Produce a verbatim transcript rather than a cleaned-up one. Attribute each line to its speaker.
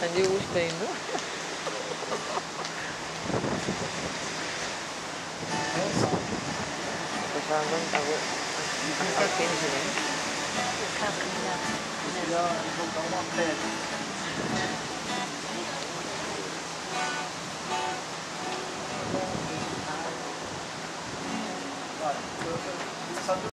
Speaker 1: Sanjay usta indo. Kasama ako. Ang finish niya.
Speaker 2: Vai.